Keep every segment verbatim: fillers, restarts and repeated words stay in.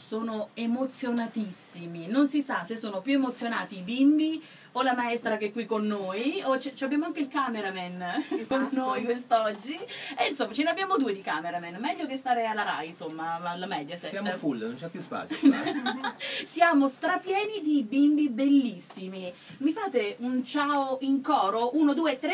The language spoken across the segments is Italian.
sono emozionatissimi, non si sa se sono più emozionati i bimbi o la maestra che è qui con noi, o abbiamo anche il cameraman, esatto, con noi quest'oggi, e insomma ce ne abbiamo due di cameraman, meglio che stare alla Rai, insomma, alla Mediaset. Siamo full, non c'è più spazio. Siamo strapieni di bimbi bellissimi. Mi fate un ciao in coro? Uno, due, tre?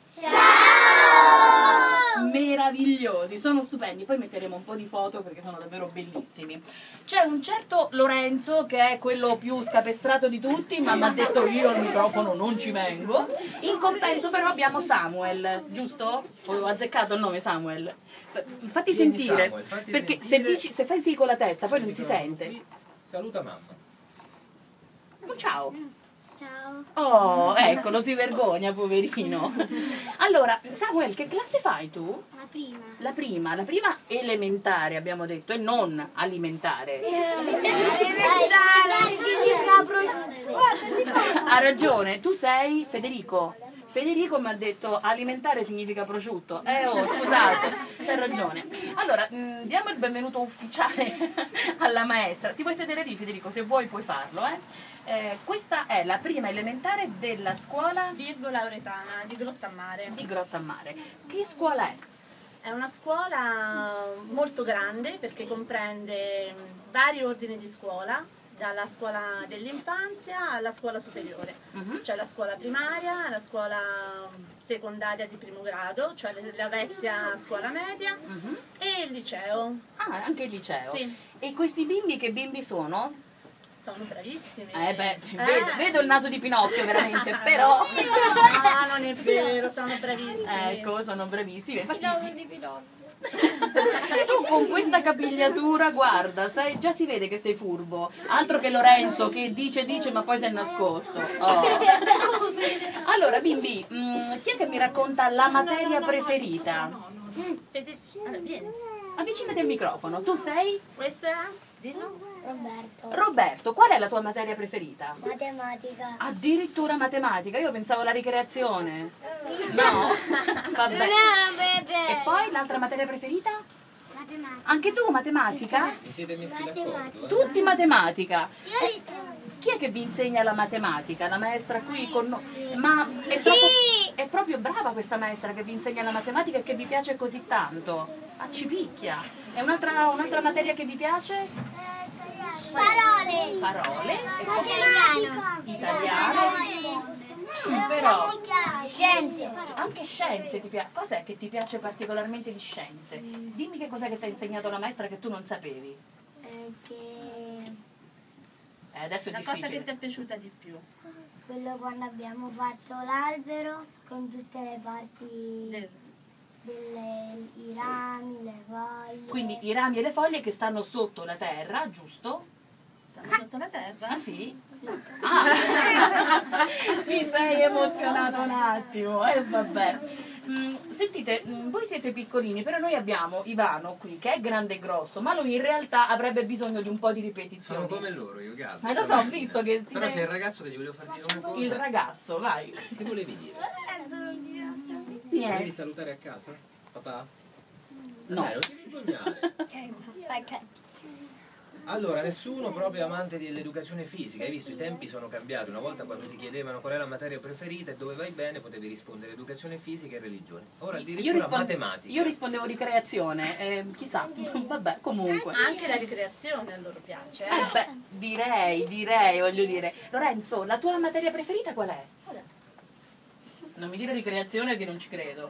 Ciao! Meravigliosi, sono stupendi, poi metteremo un po' di foto perché sono davvero bellissimi. C'è un certo Lorenzo che è quello più scapestrato di tutti, ma mi ha detto io al microfono non ci vengo. In compenso però abbiamo Samuel, giusto? Ho azzeccato il nome Samuel. Fatti Vieni sentire, Samuel, fatti perché sentire. Se, dici, se fai sì con la testa poi non si sente. Saluta mamma. Un ciao. Ciao. Oh, eccolo, si vergogna, poverino. Allora, Samuel, che classe fai tu? La prima. La prima, la prima elementare abbiamo detto, e non alimentare. Elementare significa prosciutto. Ha ragione, tu sei Federico. Federico mi ha detto alimentare significa prosciutto. Eh oh, scusate, c'è ragione. Allora, mh, diamo il benvenuto ufficiale alla maestra. Ti puoi sedere lì, Federico, se vuoi puoi farlo, eh? Eh, questa è la prima elementare della scuola Virgo Lauretana di Grottammare. di Grottammare. Che scuola è? È una scuola molto grande perché comprende vari ordini di scuola, dalla scuola dell'infanzia alla scuola superiore. Uh-huh. C'è la scuola primaria, la scuola secondaria di primo grado, cioè la vecchia scuola media, Uh-huh. e il liceo. Ah, anche il liceo. Sì. E questi bimbi che bimbi sono? Sono bravissimi. Eh beh, Eh. vedo, vedo il naso di Pinocchio veramente, però... No, non è vero, sono bravissimi. Ecco, sono bravissimi. Infatti, di Pinocchio. tu con questa capigliatura, guarda, sai, già si vede che sei furbo. Altro che Lorenzo che dice dice ma poi si è nascosto. Oh. Allora, bimbi, mh, chi è che mi racconta la materia preferita? Fede- Allora, vieni. Avvicinati al microfono. Tu sei? Questo è? Dillo. Roberto. Roberto, qual è la tua materia preferita? Matematica. Addirittura matematica, io pensavo alla ricreazione. No? Vabbè. E poi l'altra materia preferita? Matematica. Anche tu matematica? Vi siete messi d'accordo? Tutti matematica. Io Eh, chi è che vi insegna la matematica? La maestra qui con noi? Ma è, Sì. proprio, è proprio brava questa maestra che vi insegna la matematica e che vi piace così tanto. Ah, ci picchia. È un'altra un'altra materia che vi piace? Parole. Parole. Italiano. Italiano. Mm, però Scienze. anche scienze ti piace. Cos'è che ti piace particolarmente di scienze? Dimmi che cos'è che ti ha insegnato la maestra che tu non sapevi. Eh, che Eh, adesso è La cosa che difficile. ti è piaciuta di più? quello quando abbiamo fatto l'albero con tutte le parti Del- delle i rami, le foglie. Quindi i rami e le foglie che stanno sotto la terra, giusto? Siamo sotto la terra? Ah sì? Ah! Mi sei emozionato un attimo, e eh, vabbè. Mm, sentite, mm, voi siete piccolini, però noi abbiamo Ivano qui che è grande e grosso, ma lui in realtà avrebbe bisogno di un po' di ripetizioni. Sono come loro, io Gabby. Ma lo so, ho visto che ti Però sei... c'è il ragazzo che gli volevo far dire una cosa. Il ragazzo, vai. Che volevi dire? Niente. Volevi salutare a casa? Papà? No. Dai, non ti vergognare. Allora, nessuno proprio amante dell'educazione fisica, hai visto i tempi sono cambiati, una volta quando ti chiedevano qual è la materia preferita e dove vai bene potevi rispondere educazione fisica e religione, ora Io, addirittura rispon- matematica. io rispondevo di creazione, eh, chissà, vabbè, comunque. Anche la ricreazione a loro piace. Eh? Eh beh, direi, direi, voglio dire. Lorenzo, la tua materia preferita qual è? Qual è? Non mi dire ricreazione che non ci credo.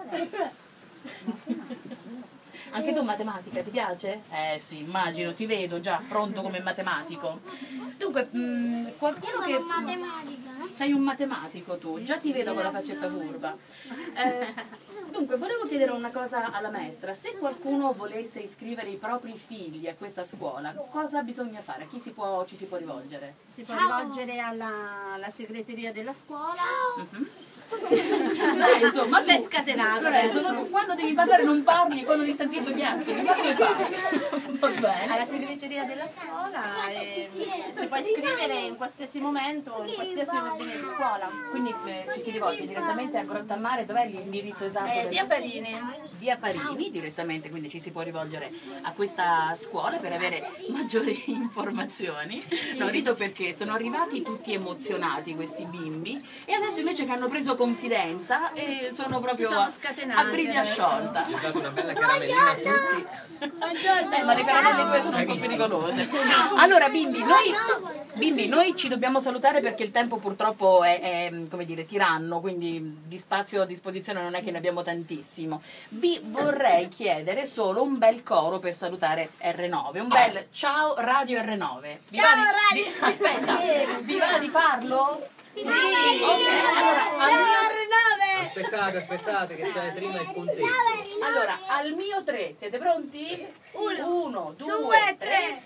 Anche tu matematica, ti piace? Eh sì, immagino, ti vedo già pronto come matematico. Dunque, mh, qualcuno che... matematica. Sei un matematico tu, già ti vedo con la faccetta curva. Eh, dunque, volevo chiedere una cosa alla maestra. Se qualcuno volesse iscrivere i propri figli a questa scuola, cosa bisogna fare? A chi si può, ci si può rivolgere? Si può rivolgere alla, alla segreteria della scuola. Mhm. Sì. Dai, insomma, Sei tu, scatenato Lorenzo, adesso. tu quando devi parlare non parli, quando devi stare zitto pianti, non fammi fare. Bene. alla segreteria della scuola e si può iscrivere in qualsiasi momento, in qualsiasi ordine di scuola. Quindi eh, ci si rivolge direttamente a Grottammare, dov'è l'indirizzo esatto? Eh, del- via Parini. Via Parini direttamente, quindi ci si può rivolgere a questa scuola per avere maggiori informazioni. No, rido perché sono arrivati tutti emozionati questi bimbi e adesso invece che hanno preso confidenza e sono proprio Si sono a- scatenati a briglia adesso. sciolta. Ho dato una bella caramellina a tutti. Eh, ma le caramelle tue sono un po' pericolose. Allora, bimbi, noi, bimbi, noi ci dobbiamo salutare perché il tempo purtroppo è, è, come dire, tiranno, quindi di spazio a disposizione non è che ne abbiamo tantissimo. Vi vorrei chiedere solo un bel coro per salutare R nove, un bel ciao Radio R nove. Vi va di- vi- aspetta, vi va di farlo? Sì. Ok, allora, al mio- Aspettate, aspettate che c'è prima il conteggio. allora, al mio tre, siete pronti? Uno, due, Due, tre. tre.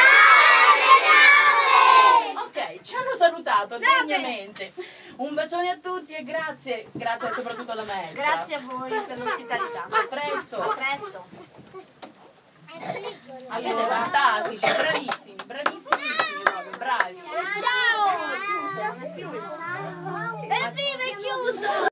Ok, ci hanno salutato degnamente. Un bacione a tutti e grazie, grazie soprattutto alla maestra. Grazie a voi per l'ospitalità. A presto. A presto. Ah, siete fantastici, bravissimi, bravissimissimi proprio, bravi. Ciao! Evviva è chiuso!